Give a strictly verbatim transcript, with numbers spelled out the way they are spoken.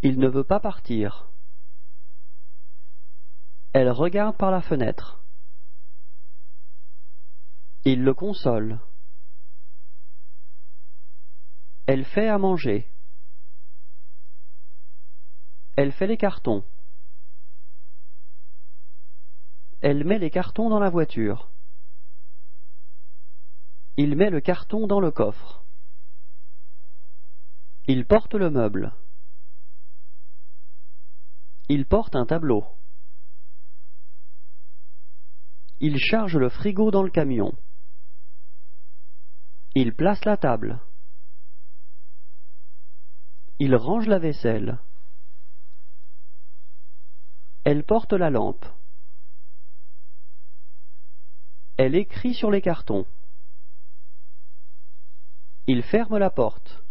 Il ne veut pas partir. Elle regarde par la fenêtre. Il le console. Elle fait à manger. Elle fait les cartons. Elle met les cartons dans la voiture. Il met le carton dans le coffre. Il porte le meuble. Il porte un tableau. Il charge le frigo dans le camion. Il place la table. Il range la vaisselle. Elle porte la lampe. Elle écrit sur les cartons. Il ferme la porte.